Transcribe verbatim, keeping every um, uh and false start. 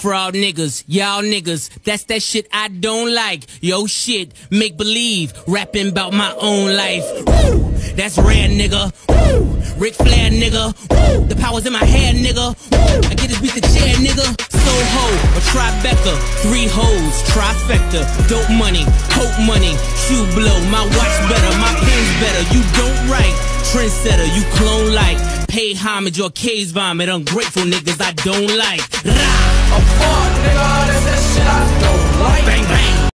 Fraud niggas, y'all niggas, that's that shit I don't like. Yo shit, make believe, rapping about my own life. Woo! That's rare, nigga. Woo! Ric Flair, nigga. Woo! The power's in my hair, nigga. Woo! I get this beat the chair, nigga. Soho, a Tribeca, three hoes, trifecta, dope money, coke money, shoe blow, my watch better, my pen's better. You don't write, trendsetter, you clone like. Pay homage or case vomit, ungrateful niggas I don't like. Rah! A fuck nigga, that's that shit I don't like. Bang bang.